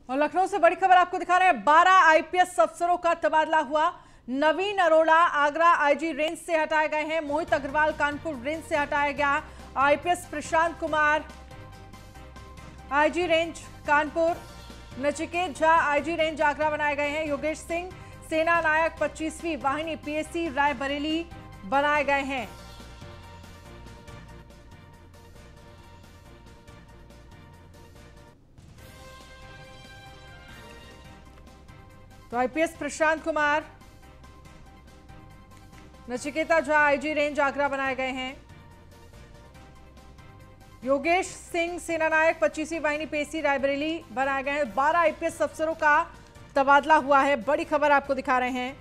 और लखनऊ से बड़ी खबर आपको दिखा रहे हैं। 12 आईपीएस अफसरों का तबादला हुआ। नवीन अरोड़ा आगरा आईजी रेंज से हटाए गए हैं। मोहित अग्रवाल कानपुर रेंज से हटाया गया। IPS Prashant Kumar IG range Kanpur, Nachiket Jha IG range Agra बनाए गए हैं। योगेश सिंह सेना नायक 25वीं वाहिनी पीएसी रायबरेली बनाए गए हैं। तो IPS Prashant Kumar, Nachiketa Jha IG range Agra बनाए गए हैं। योगेश सिंह सेना नायक 25वीं वाहिनी पीएसी रायबरेली बनाए गए हैं। 12 आईपीएस अफसरों का तबादला हुआ है। बड़ी खबर आपको दिखा रहे हैं।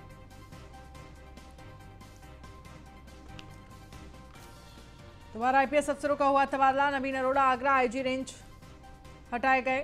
तो 12 आईपीएस अफसरों का हुआ तबादला। नवीन अरोड़ा आगरा आईजी रेंज हटाए गए।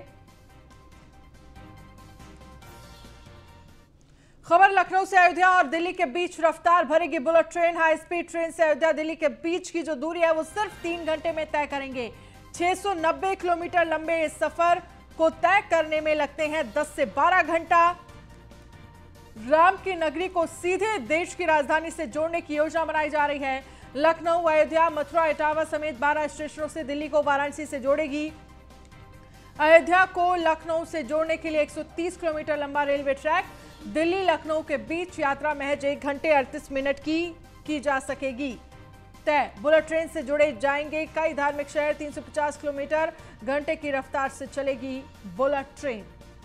खबर लखनऊ से अयोध्या और दिल्ली के बीच रफ्तार भरेगी bullet train. High speed train से अयोध्या दिल्ली के बीच की जो दूरी है वो सिर्फ 3 घंटे में तय करेंगे। 690 किलोमीटर लंबे इस सफर को तय करने में लगते हैं 10 से 12 घंटा। राम की नगरी को सीधे देश की राजधानी से जोड़ने की योजना बनाई जा रही है। लखनऊ, अयोध्या, मथुरा, इटावा समेत 12 स्टेशनों से दिल्ली को वाराणसी से जोड़ेगी। अयोध्या को लखनऊ से जोड़ने के लिए 130 किलोमीटर लंबा रेलवे ट्रैक। दिल्ली लखनऊ के बीच यात्रा महज 1 घंटे 38 मिनट की जा सकेगी तय। बुलेट ट्रेन से जुड़े जाएंगे कई धार्मिक शहर। 350 किलोमीटर घंटे की रफ्तार से चलेगी बुलेट ट्रेन।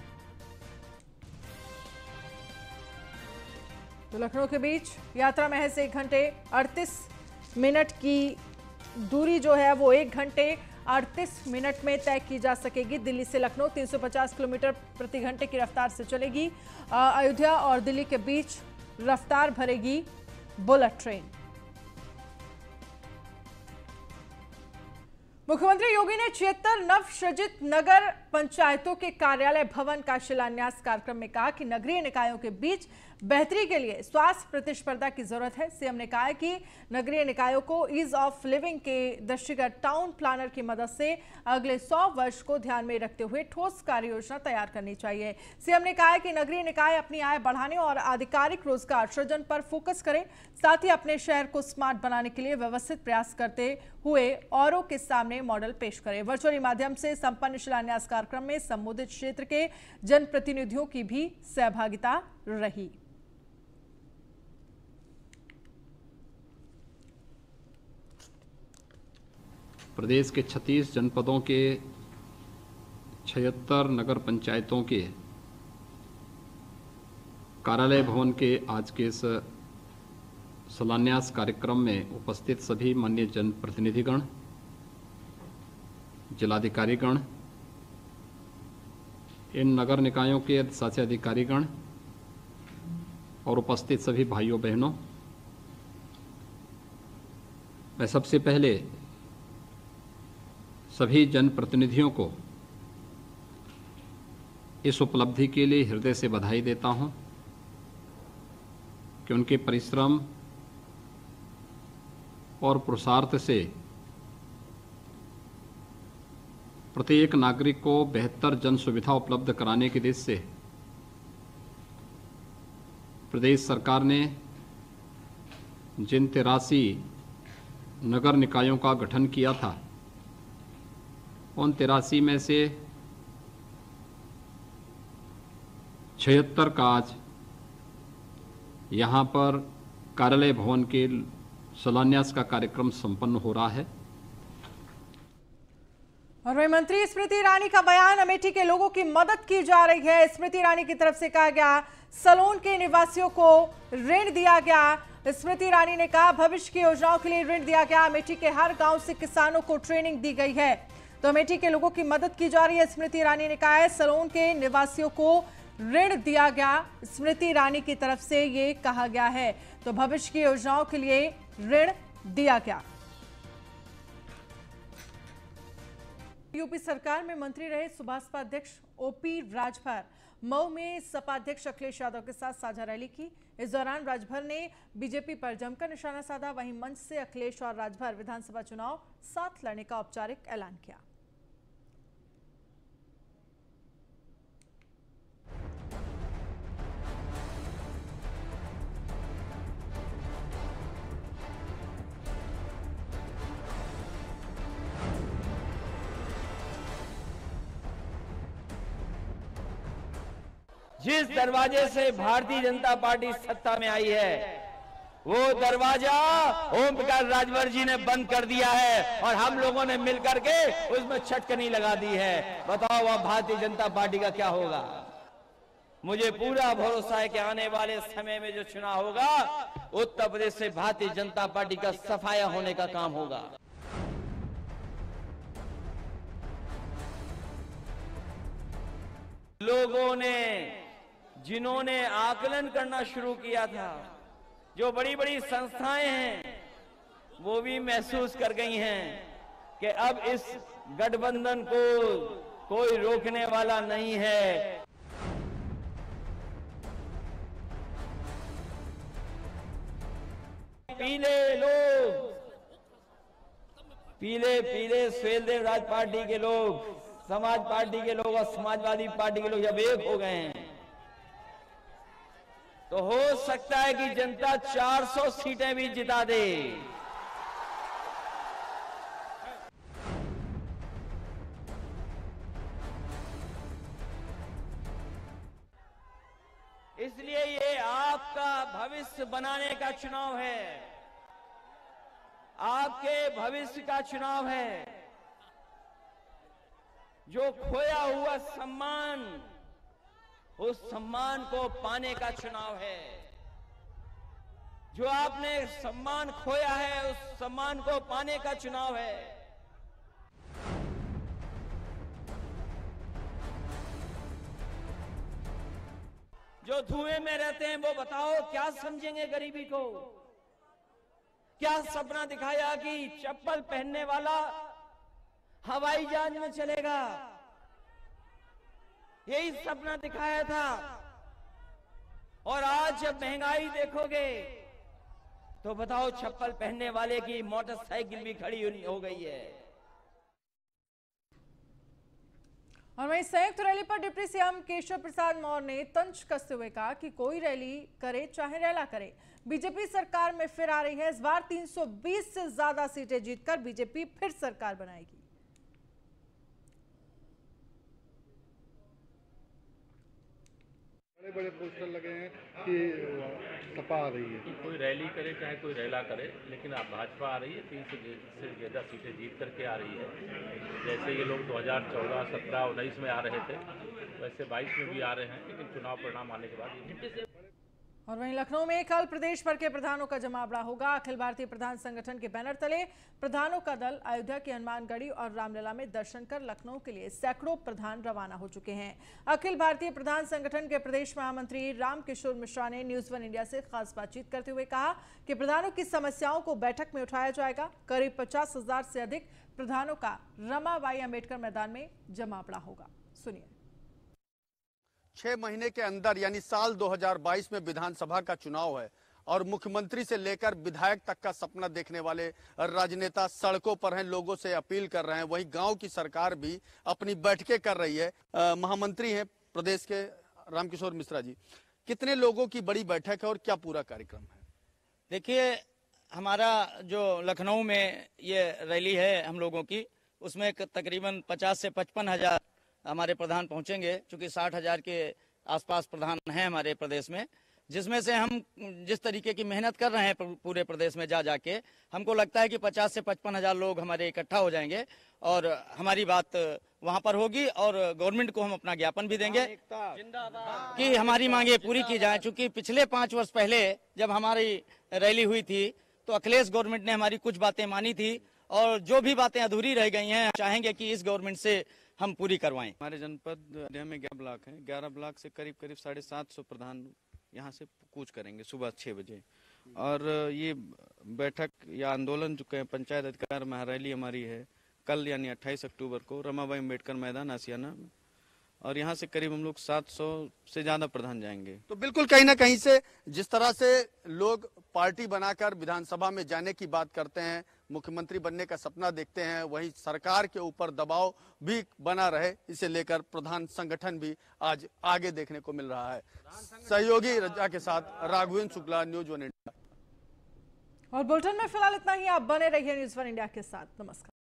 तो लखनऊ के बीच यात्रा महज 1 घंटे 38 मिनट की दूरी जो है वो 1 घंटे 38 मिनट में तय की जा सकेगी। दिल्ली से लखनऊ 350 किलोमीटर प्रति घंटे की रफ्तार से चलेगी। अयोध्या और दिल्ली के बीच रफ्तार भरेगी बुलेट ट्रेन। मुख्यमंत्री योगी ने 76 नवसृजित नगर पंचायतों के कार्यालय भवन का शिलान्यास कार्यक्रम में कहा कि नगरीय निकायों के बीच बेहतरी के लिए स्वास्थ्य प्रतिस्पर्धा की जरूरत है। सीएम ने कहा कि नगरीय निकायों को ईज ऑफ लिविंग के दृष्टिगत टाउन प्लानर की मदद से अगले 100 वर्ष को ध्यान में रखते हुए ठोस कार्य योजना तैयार करनी चाहिए। सीएम ने कहा कि नगरीय निकाय अपनी आय बढ़ाने और आधिकारिक रोजगार सृजन पर फोकस करें, साथ ही अपने शहर को स्मार्ट बनाने के लिए व्यवस्थित प्रयास करते हुए औरों के सामने मॉडल पेश करें। वर्चुअली माध्यम से संपन्न शिलान्यास कार्यक्रम में संबोधित क्षेत्र के जनप्रतिनिधियों की भी सहभागिता रही। प्रदेश के 36 जनपदों के 76 नगर पंचायतों के कार्यालय भवन के आज के इस शिलान्यास कार्यक्रम में उपस्थित सभी माननीय जनप्रतिनिधिगण, जिलाधिकारीगण, इन नगर निकायों के अधिशासी अधिकारीगण और उपस्थित सभी भाइयों बहनों, मैं सबसे पहले सभी जनप्रतिनिधियों को इस उपलब्धि के लिए हृदय से बधाई देता हूं कि उनके परिश्रम और पुरुषार्थ से प्रत्येक नागरिक को बेहतर जन सुविधा उपलब्ध कराने के उद्देश्य से प्रदेश सरकार ने जिन 83 नगर निकायों का गठन किया था, उन 83 में से 76 का आज यहाँ पर कार्यालय भवन के शिलान्यास का कार्यक्रम संपन्न हो रहा है। और वही मंत्री स्मृति ईरानी का बयान, अमेठी के लोगों की मदद की जा रही है। स्मृति ईरानी की तरफ से कहा गया सलोन के निवासियों को ऋण दिया गया। स्मृति ईरानी ने कहा भविष्य की योजनाओं के लिए ऋण दिया गया। अमेठी के हर गांव से किसानों को ट्रेनिंग दी गई है, तो अमेठी के लोगों की मदद की जा रही है। स्मृति ईरानी ने कहा है सलोन के निवासियों को ऋण दिया गया। स्मृति ईरानी की तरफ से ये कहा गया है, तो भविष्य की योजनाओं के लिए ऋण दिया गया। यूपी सरकार में मंत्री रहे सुभाषपा अध्यक्ष ओपी राजभर मऊ में सपा अध्यक्ष अखिलेश यादव के साथ साझा रैली की। इस दौरान राजभर ने बीजेपी पर जमकर निशाना साधा। वहीं मंच से अखिलेश और राजभर विधानसभा चुनाव साथ लड़ने का औपचारिक ऐलान किया। जिस दरवाजे से भारतीय जनता पार्टी सत्ता में आई है वो दरवाजा ओम प्रकाश राजभर जी ने बंद कर दिया है और हम लोगों ने मिलकर के उसमें छटकनी लगा दी है। बताओ अब भारतीय जनता पार्टी का क्या होगा। मुझे पूरा भरोसा है कि आने वाले समय में जो चुनाव होगा उत्तर प्रदेश से भारतीय जनता पार्टी का सफाया होने का काम होगा। लोगों ने जिन्होंने आकलन करना शुरू किया था, जो बड़ी बड़ी संस्थाएं हैं वो भी महसूस कर गई हैं कि अब इस गठबंधन को कोई रोकने वाला नहीं है। पीले लोग, पीले सुहेलदेव राज पार्टी के लोग, समाज पार्टी के लोग और समाजवादी पार्टी के लोग जब एक हो गए हैं तो हो सकता है कि जनता 400 सीटें भी जिता दे। इसलिए ये आपका भविष्य बनाने का चुनाव है, आपके भविष्य का चुनाव है। जो खोया हुआ सम्मान, उस सम्मान को पाने का चुनाव है। जो आपने सम्मान खोया है उस सम्मान को पाने का चुनाव है। जो धुएं में रहते हैं वो बताओ क्या समझेंगे गरीबी को। क्या सपना दिखाया कि चप्पल पहनने वाला हवाई जहाज में चलेगा, यही सपना दिखाया था। और आज जब महंगाई देखोगे तो बताओ चप्पल पहनने वाले की मोटरसाइकिल भी खड़ी हो गई है। और वहीं संयुक्त रैली पर डिप्टी सीएम केशव प्रसाद मौर्य ने तंज कसते हुए कहा कि कोई रैली करे चाहे रैला करे, बीजेपी सरकार में फिर आ रही है। इस बार 320 से ज्यादा सीटें जीतकर बीजेपी फिर सरकार बनाएगी। बड़े बड़े पोस्टर लगे हैं कि सपा आ रही है। कोई रैली करे चाहे कोई रैला करे, लेकिन अब भाजपा आ रही है, 300 से ज़्यादा सीटें जीत करके आ रही है। जैसे ये लोग 2014, 17, 19 में आ रहे थे, वैसे 22 में भी आ रहे हैं, लेकिन चुनाव परिणाम आने के बाद। और वहीं लखनऊ में कल प्रदेश भर के प्रधानों का जमावड़ा होगा। अखिल भारतीय प्रधान संगठन के बैनर तले प्रधानों का दल अयोध्या की हनुमानगढ़ी और रामलला में दर्शन कर लखनऊ के लिए सैकड़ों प्रधान रवाना हो चुके हैं। अखिल भारतीय प्रधान संगठन के प्रदेश महामंत्री रामकिशोर मिश्रा ने न्यूज़ 1 इंडिया से खास बातचीत करते हुए कहा कि प्रधानों की समस्याओं को बैठक में उठाया जाएगा। करीब 50,000 से अधिक प्रधानों का रमाबाई अंबेडकर मैदान में जमावड़ा होगा। सुनिए। 6 महीने के अंदर यानी साल 2022 में विधानसभा का चुनाव है और मुख्यमंत्री से लेकर विधायक तक का सपना देखने वाले राजनेता सड़कों पर हैं, लोगों से अपील कर रहे हैं। वहीं गांव की सरकार भी अपनी बैठकें कर रही है। महामंत्री हैं प्रदेश के रामकिशोर मिश्रा जी, कितने लोगों की बड़ी बैठक है और क्या पूरा कार्यक्रम है? देखिए, हमारा जो लखनऊ में ये रैली है हम लोगों की, उसमें तकरीबन 50 से 55 हजार हमारे प्रधान पहुंचेंगे। चूंकि 60,000 के आसपास प्रधान हैं हमारे प्रदेश में, जिसमें से हम जिस तरीके की मेहनत कर रहे हैं पूरे प्रदेश में जा जाके, हमको लगता है कि 50 से 55 हजार लोग हमारे इकट्ठा हो जाएंगे और हमारी बात वहां पर होगी और गवर्नमेंट को हम अपना ज्ञापन भी देंगे कि हमारी मांगे पूरी की जाए। चूंकि पिछले 5 वर्ष पहले जब हमारी रैली हुई थी तो अखिलेश गवर्नमेंट ने हमारी कुछ बातें मानी थी और जो भी बातें अधूरी रह गई हैं चाहेंगे कि इस गवर्नमेंट से हम पूरी करवाएं। हमारे जनपद में 11 ब्लॉक हैं, 11 ब्लॉक से करीब 750 प्रधान यहाँ से कूच करेंगे सुबह 6 बजे। और ये बैठक या आंदोलन जो कहें पंचायत अधिकार महारैली हमारी है कल यानी 28 अक्टूबर को रमाबाई अम्बेडकर मैदान आसियाना में, और यहाँ से करीब हम लोग 700 से ज्यादा प्रधान जाएंगे। तो बिल्कुल कहीं ना कहीं से जिस तरह से लोग पार्टी बनाकर विधानसभा में जाने की बात करते हैं, मुख्यमंत्री बनने का सपना देखते हैं, वहीं सरकार के ऊपर दबाव भी बना रहे, इसे लेकर प्रधान संगठन भी आज आगे देखने को मिल रहा है। सहयोगी रजा के साथ राघवेंद्र शुक्ला, न्यूज़ 1 इंडिया। और बुलेटिन में फिलहाल इतना ही। आप बने रहिए न्यूज़ 1 इंडिया के साथ। नमस्कार।